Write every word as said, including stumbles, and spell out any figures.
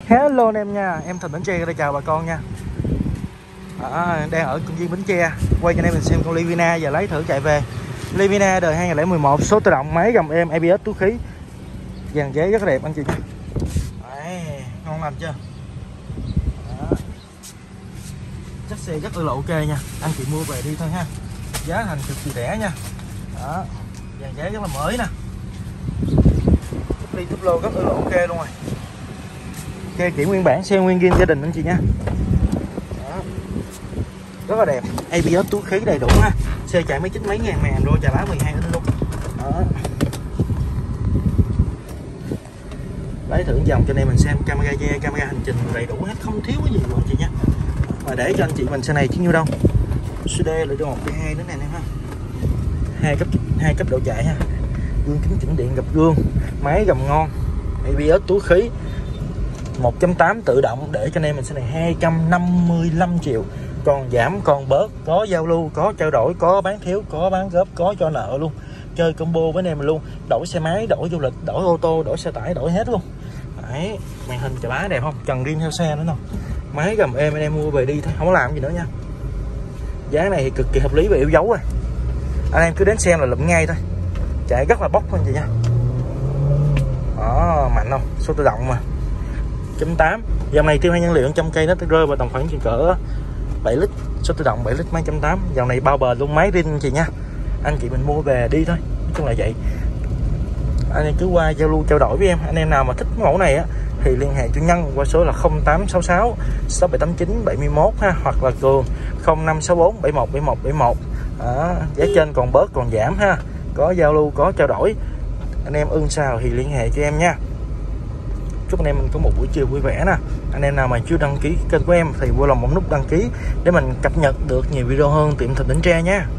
Hello anh em nha, em Thịnh Bến Tre đây chào bà con nha. À, đang ở công viên Bến Tre, quay cho anh em mình xem con Livina giờ lấy thử chạy về. Livina đời hai nghìn lẻ mười một, số tự động, máy gầm êm, a bê ét túi khí, dàn giấy rất là đẹp anh chị nha. Đấy, ngon lành chưa? Đó. Chất xe rất là ok nha, anh chị mua về đi thôi ha. Giá thành cực kỳ rẻ nha. Đó, dàn giấy rất là mới nè. Đi túp lô rất là ok luôn rồi. Xe chỉ nguyên bản, xe nguyên zin gia đình anh chị nha. Đó. Rất là đẹp, a bê ét túi khí đầy đủ ha. Xe chạy mấy chín mấy ngàn màn rồi, chà lá mười hai inch luôn. Đó. Lấy thử dòng cho anh em mình xem, camera da, camera hành trình đầy đủ hết, không thiếu cái gì luôn chị nha. Và để cho anh chị mình xe này chứ nhiêu đâu. xê đê là một cái hai nữa nè em ha. Hai cấp hai cấp độ chạy ha. Gương kính chỉnh điện, gập gương, máy gầm ngon, a bê ét túi khí, một chấm tám tự động để cho anh em mình xe này hai trăm năm mươi lăm triệu, còn giảm còn bớt, có giao lưu, có trao đổi, có bán thiếu, có bán góp, có cho nợ luôn, chơi combo với anh em mình luôn, đổi xe máy, đổi du lịch, đổi ô tô, đổi xe tải, đổi hết luôn. Đấy, màn hình chà bá đẹp không, trần riêng theo xe nữa nào, máy gầm êm, anh em mua về đi thôi, không có làm gì nữa nha. Giá này thì cực kỳ hợp lý và yêu dấu rồi, anh em cứ đến xem là lụm ngay thôi, chạy rất là bốc anh chị nha. Đó, mạnh không, số tự động mà chấm tám, dòng này tiêu hao nhiên liệu trăm cây nó rơi vào tầm khoảng chừng cỡ bảy lít, số tự động bảy lít máy chấm tám, dòng này bao bờ luôn, máy rin anh chị nha. Anh chị mình mua về đi thôi, nói chung là vậy. Anh em cứ qua giao lưu trao đổi với em, anh em nào mà thích mẫu này á thì liên hệ cho Nhân qua số là không tám sáu sáu sáu bảy tám chín bảy mốt ha, hoặc là Cường không năm sáu bốn bảy một bảy một bảy một. Đó, giá trên còn bớt còn giảm ha, có giao lưu, có trao đổi, anh em ưng sao thì liên hệ cho em nha. Chúc anh em mình có một buổi chiều vui vẻ nè. Anh em nào mà chưa đăng ký kênh của em thì vui lòng bấm nút đăng ký để mình cập nhật được nhiều video hơn tiệm Thịnh Bến Tre nha.